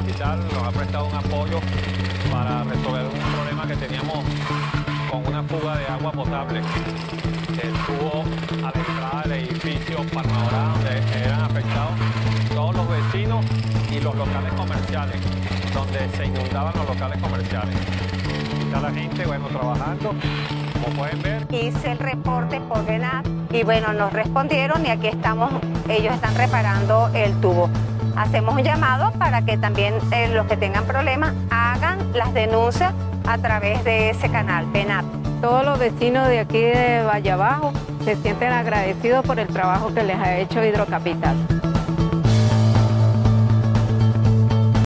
Hidrocapital nos ha prestado un apoyo para resolver un problema que teníamos con una fuga de agua potable que estuvo a la entrada del edificio Palma Dorada, donde eran afectados todos los vecinos y los locales comerciales, donde se inundaban los locales comerciales. Está la gente, bueno, trabajando, como pueden ver. Hice el reporte por VENAP y bueno, nos respondieron y aquí estamos, ellos están reparando el tubo. Hacemos un llamado para que también los que tengan problemas hagan las denuncias a través de ese canal, VENAP. Todos los vecinos de aquí de Valle Abajo se sienten agradecidos por el trabajo que les ha hecho Hidrocapital.